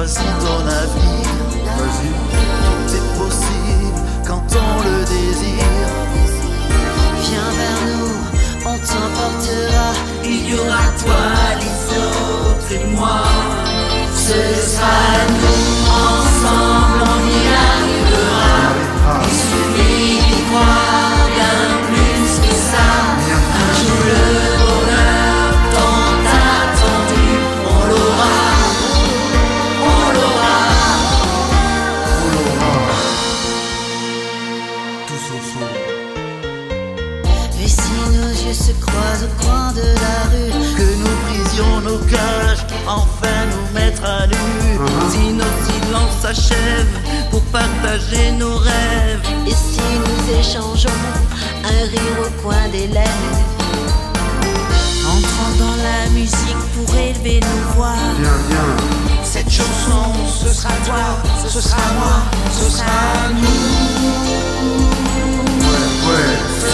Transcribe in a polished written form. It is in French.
choisis ton avenir. Vas-y. Tout est possible quand on le désire. Viens vers nous, on t'emportera. Il y aura toi, les autres et moi. Ce sera nous, ensemble on y arrivera. Il suffit d'y croire, bien plus que ça. Un jour le bonheur tant attendu, on l'aura, on l'aura, On l'aura. Tous ensemble. Et si nos yeux se croisent au coin de la rue, Que nous brisions nos cages, enfin nous mettre à nu. Si nos silences s'achèvent pour partager nos rêves. et si nous échangeons un rire au coin des lèvres, entrant dans la musique pour élever nos voix. Viens, viens. Cette chanson, ce sera toi, ce sera moi, ce sera nous. Ouais, ouais. Ce